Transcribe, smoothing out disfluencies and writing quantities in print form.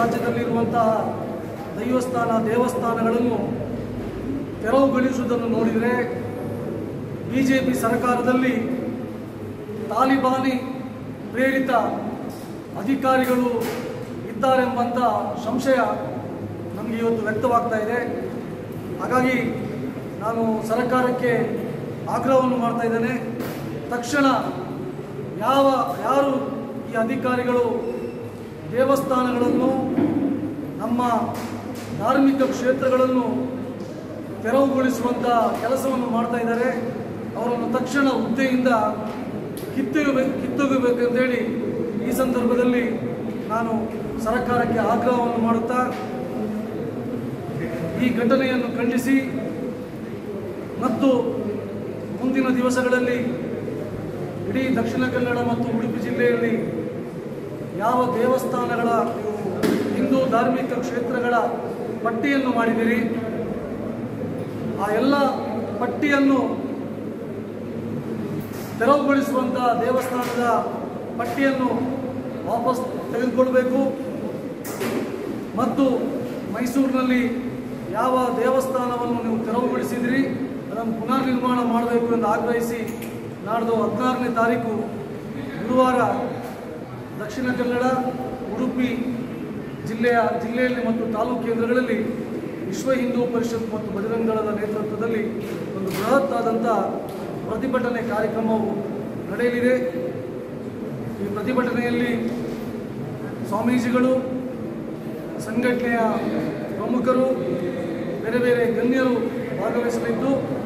ರಾಜ್ಯದಲ್ಲಿರುವಂತಹ ದೇವಸ್ಥಾನಗಳನ್ನು ತೆರವುಗೊಳಿಸುವುದನ್ನು ನೋಡಿದರೆ ಬಿಜೆಪಿ ಸರ್ಕಾರದಲ್ಲಿ ತಾಲಿಬಾನಿ ಪ್ರೇರಿತ ಅಧಿಕಾರಿಗಳು ಇದ್ದಾರೆಂಬಂಥ ಸಂಶಯ ನಮಗೆ ಇವತ್ತು ವ್ಯಕ್ತವಾಗ್ತಾ ಇದೆ. ಹಾಗಾಗಿ ನಾನು ಸರ್ಕಾರಕ್ಕೆ ಆಗ್ರಹವನ್ನು ಮಾಡ್ತಾ ಇದ್ದೇನೆ. ತಕ್ಷಣ ಯಾರು ಈ ಅಧಿಕಾರಿಗಳು ದೇವಸ್ಥಾನಗಳನ್ನು ನಮ್ಮ ಧಾರ್ಮಿಕ ಕ್ಷೇತ್ರಗಳನ್ನು ತೆರವುಗೊಳಿಸುವಂಥ ಕೆಲಸವನ್ನು ಮಾಡ್ತಾ ಇದ್ದಾರೆ, ಅವರನ್ನು ತಕ್ಷಣ ಹುದ್ದೆಯಿಂದ ಕಿತ್ತೊಗೆಬೇಕೆಂದೇಳಿ ಈ ಸಂದರ್ಭದಲ್ಲಿ ನಾನು ಸರ್ಕಾರಕ್ಕೆ ಆಗ್ರಹವನ್ನು ಮಾಡುತ್ತಾ ಈ ಘಟನೆಯನ್ನು ಖಂಡಿಸಿ ಮತ್ತು ಮುಂದಿನ ದಿವಸಗಳಲ್ಲಿ ಇಡೀ ದಕ್ಷಿಣ ಕನ್ನಡ ಮತ್ತು ಉಡುಪಿ ಜಿಲ್ಲೆಯಲ್ಲಿ ಯಾವ ದೇವಸ್ಥಾನಗಳ ಹಿಂದೂ ಧಾರ್ಮಿಕ ಕ್ಷೇತ್ರಗಳ ಪಟ್ಟಿಯನ್ನು ಮಾಡಿದಿರಿ ಆ ಎಲ್ಲ ಪಟ್ಟಿಯನ್ನು ತೆರವುಗೊಳಿಸುವಂಥ ದೇವಸ್ಥಾನದ ಪಟ್ಟಿಯನ್ನು ವಾಪಸ್ ತೆಗೆದುಕೊಳ್ಳಬೇಕು ಮತ್ತು ಮೈಸೂರಿನಲ್ಲಿ ಯಾವ ದೇವಸ್ಥಾನವನ್ನು ನೀವು ತೆರವುಗೊಳಿಸಿದಿರಿ ಅದನ್ನು ಪುನರ್ ನಿರ್ಮಾಣ ಮಾಡಬೇಕು ಎಂದು ಆಗ್ರಹಿಸಿ ನಾಡ್ದು 16ನೇ ತಾರೀಕು ಗುರುವಾರ ದಕ್ಷಿಣ ಕನ್ನಡ ಉಡುಪಿ ಜಿಲ್ಲೆಯಲ್ಲಿ ಮತ್ತು ತಾಲೂಕು ಕೇಂದ್ರಗಳಲ್ಲಿ ವಿಶ್ವ ಹಿಂದೂ ಪರಿಷತ್ ಮತ್ತು ಬಜರಂಗ ದಳದ ನೇತೃತ್ವದಲ್ಲಿ ಒಂದು ಬೃಹತ್ ಆದಂಥ ಪ್ರತಿಭಟನೆ ಕಾರ್ಯಕ್ರಮವು ನಡೆಯಲಿದೆ. ಈ ಪ್ರತಿಭಟನೆಯಲ್ಲಿ ಸ್ವಾಮೀಜಿಗಳು, ಸಂಘಟನೆಯ ಪ್ರಮುಖರು, ಬೇರೆ ಬೇರೆ ಗಣ್ಯರು ಭಾಗವಹಿಸಲಿದ್ದು